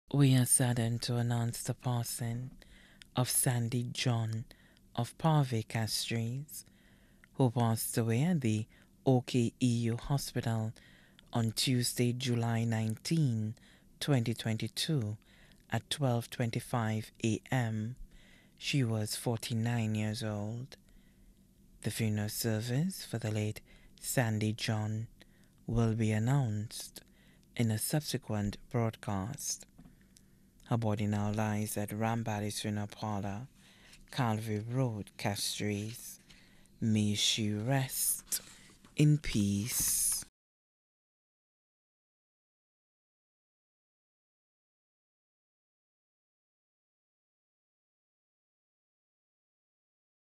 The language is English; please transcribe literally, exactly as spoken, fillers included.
We are saddened to announce the passing of Sandy John of Parvey Castries, who passed away at the O K E U Hospital on Tuesday, July nineteenth, twenty twenty-two at twelve twenty-five a m She was forty-nine years old. The funeral service for the late Sandy John will be announced in a subsequent broadcast. Her body now lies at Rambally's Funeral Parlor, Calvary Road, Castries. May she rest in peace.